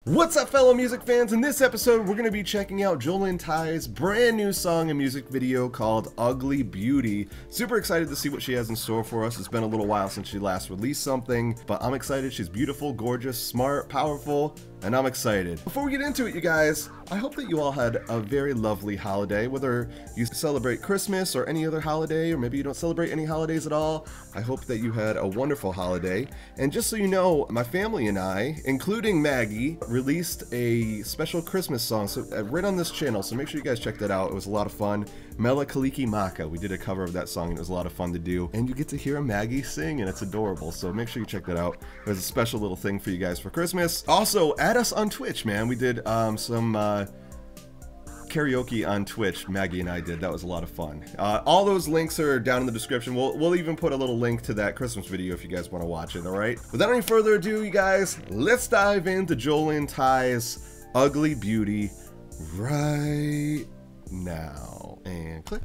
What's up, fellow music fans? In this episode, we're going to be checking out Jolin Tai's brand new song and music video called Ugly Beauty. Super excited to see what she has in store for us. It's been a little while since she last released something, but I'm excited. She's beautiful, gorgeous, smart, powerful, and I'm excited. Before we get into it, you guys, I hope that you all had a very lovely holiday, whether you celebrate Christmas or any other holiday, or maybe you don't celebrate any holidays at all. I hope that you had a wonderful holiday. And just so you know, my family and I, including Maggie, released a special Christmas song right on this channel, so make sure you guys check that out. It was a lot of fun. Mela Kaliki Maka. We did a cover of that song and it was a lot of fun to do. And you get to hear Maggie sing and it's adorable, so make sure you check that out. There's a special little thing for you guys for Christmas. Also, add us on Twitch, man. We did some karaoke on Twitch. Maggie and I did. That was a lot of fun. All those links are down in the description. We'll even put a little link to that Christmas video if you guys want to watch it, alright? Without any further ado, you guys, let's dive into Jolin Tai's Ugly Beauty right now. And click.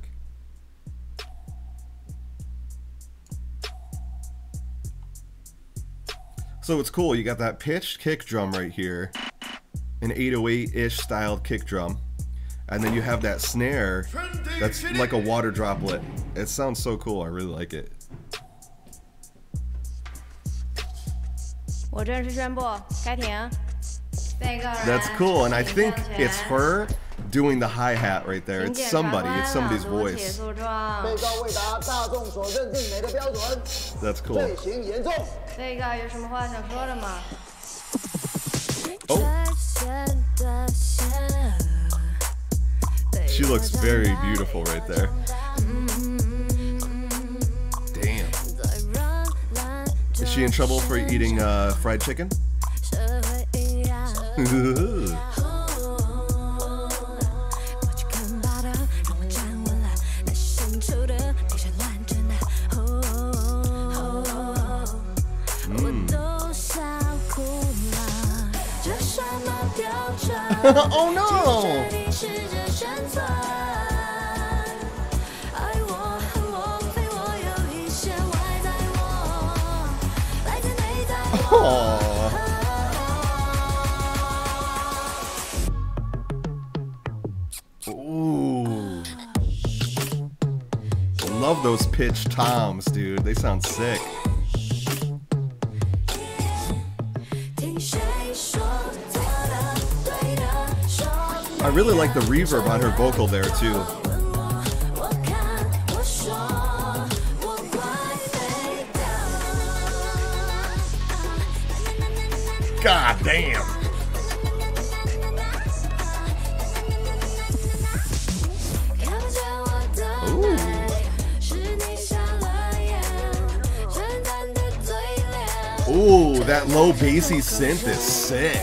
So it's cool, you got that pitched kick drum right here, an 808-ish styled kick drum, and then you have that snare that's like a water droplet. It sounds so cool, I really like it. 我正式宣布开庭。 That's cool, and I think it's her doing the hi-hat right there. It's somebody's voice. That's cool. Oh. She looks very beautiful right there. Damn. Is she in trouble for eating fried chicken? Oh no! Oh. Ooh. Love those pitched toms, dude. They sound sick. I really like the reverb on her vocal there too. God damn. Ooh. Ooh, that low bassy synth is sick.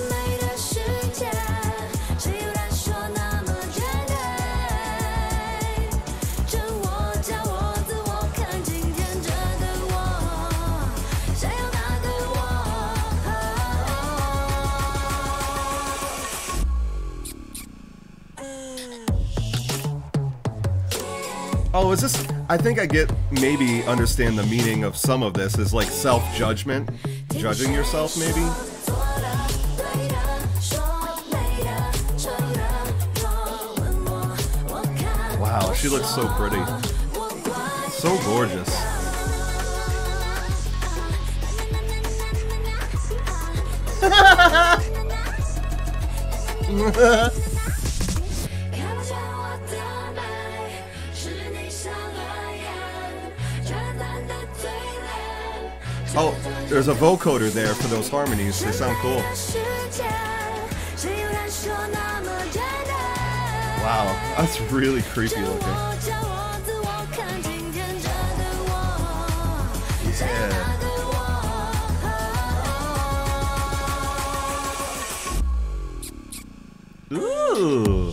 Oh, is this? I think I maybe understand the meaning of some of this is like self-judgment, judging yourself maybe. Wow, she looks so pretty, so gorgeous. Oh, there's a vocoder there for those harmonies. They sound cool. Wow, that's really creepy looking. Yeah. Ooh.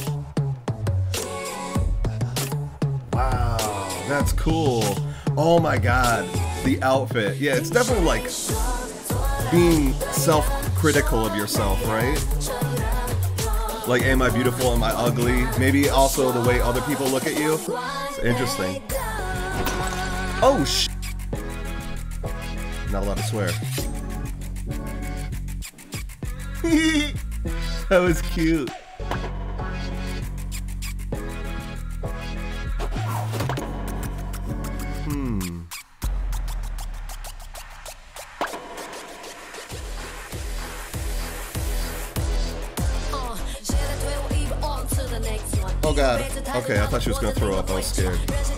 Wow, that's cool. Oh my god. The outfit. Yeah, it's definitely like being self-critical of yourself, right? Like, am I beautiful? Am I ugly? Maybe also the way other people look at you. It's interesting. Oh, sh**. Not allowed to swear. That was cute. Oh god. Okay, I thought she was gonna throw up. I was scared.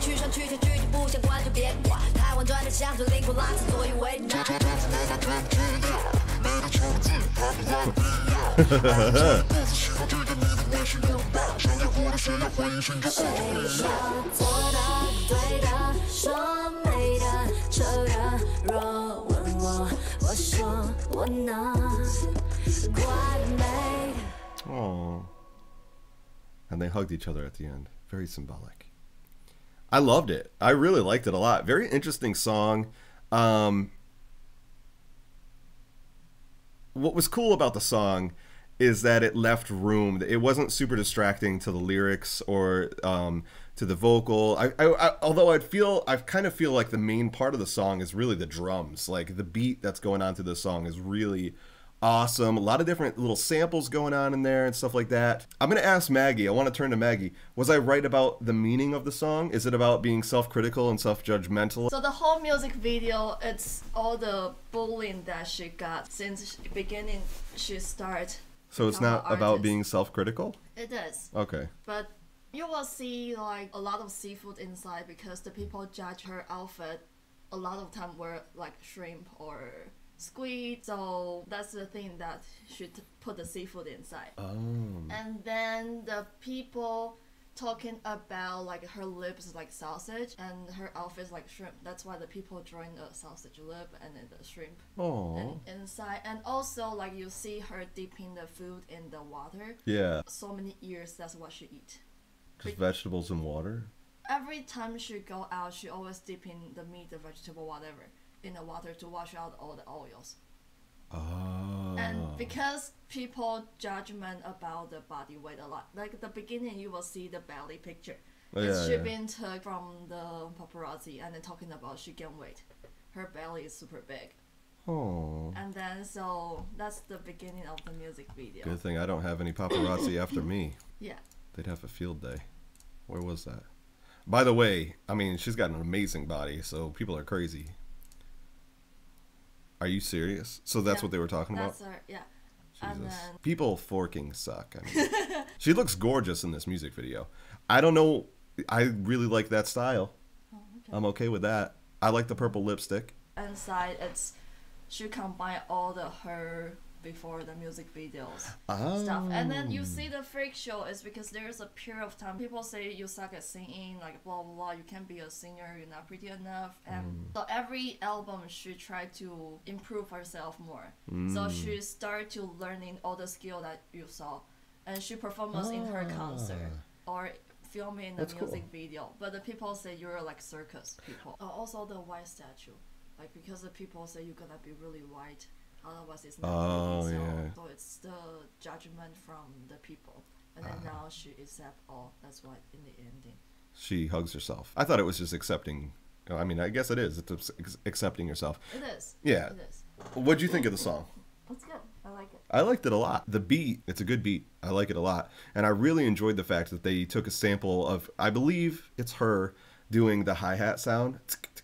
Oh. And they hugged each other at the end. Very symbolic. I loved it. I really liked it a lot. Very interesting song. What was cool about the song is that it left room. It wasn't super distracting to the lyrics or to the vocal. Although I kind of feel like the main part of the song is really the drums. Like the beat that's going on to the song is really awesome. A lot of different little samples going on in there and stuff like that. I'm going to ask Maggie. I want to turn to Maggie. Was I right about the meaning of the song? Is it about being self-critical and self-judgmental? So the whole music video, it's all the bullying that she got since the beginning she started. So it's not about being self-critical? It is. Okay. But you will see like a lot of seafood inside because the people judge her outfit a lot of time were like shrimp or squid, so that's the thing that should put the seafood inside. Oh. And then the people talking about like her lips like sausage and her outfit like shrimp. That's why the people drawing the sausage lip and then the shrimp inside. And also like you see her dipping the food in the water. Yeah. So many years, that's what she eat. Just vegetables and water? Every time she go out, she always dipping the meat, the vegetable, whatever, in the water to wash out all the oils. Oh. And because people judgment about the body weight a lot, like at the beginning you will see the belly picture. She been took from the paparazzi and then talking about she gained weight. Her belly is super big. Oh. And then so that's the beginning of the music video. Good thing I don't have any paparazzi after me. Yeah. They'd have a field day. Where was that? By the way, I mean, she's got an amazing body, so people are crazy. Are you serious? So that's what they were talking about? That's her, yeah. Jesus. And then people forking suck. I mean, she looks gorgeous in this music video. I don't know. I really like that style. Oh, okay. I'm okay with that. I like the purple lipstick. Inside, it's she combine all the her before the music videos stuff, and then you see the freak show is because there's a period of time people say you suck at singing, like blah blah blah, you can't be a singer, you're not pretty enough, and so every album she tried to improve herself more. So she started to learning all the skill that you saw, and she performs in her concert or filming the music video. But the people say you're like circus people. Also the white statue, like because the people say you're gonna be really white. Otherwise, it's not really, so it's the judgment from the people. And then now she accepts all. That's why in the ending. She hugs herself. I thought it was just accepting. I mean, I guess it is. It's accepting yourself. It is. Yeah. It is. What'd you think of the song? It's good. I like it. I liked it a lot. The beat, it's a good beat. I like it a lot. And I really enjoyed the fact that they took a sample of, I believe it's her doing the hi-hat sound.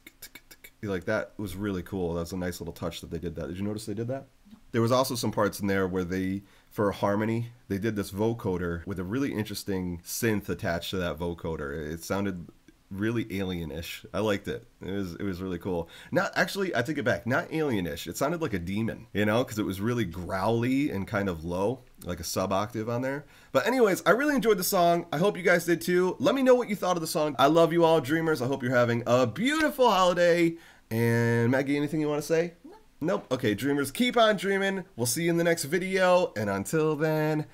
Like that was really cool. That was a nice little touch that they did that. Did you notice they did that? No. There was also some parts in there where they, for harmony, they did this vocoder with a really interesting synth attached to that vocoder. It sounded really alien-ish. I liked it. It was really cool. Not actually, I take it back. Not alien-ish. It sounded like a demon, you know, because it was really growly and kind of low, like a sub-octave on there. But anyways, I really enjoyed the song. I hope you guys did too. Let me know what you thought of the song. I love you all, dreamers. I hope you're having a beautiful holiday. And Maggie, anything you want to say? No. Nope. Okay, dreamers, keep on dreaming. We'll see you in the next video. And until then,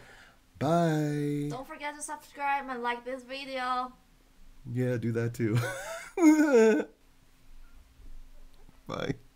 bye. Don't forget to subscribe and like this video. Yeah, do that too. Bye.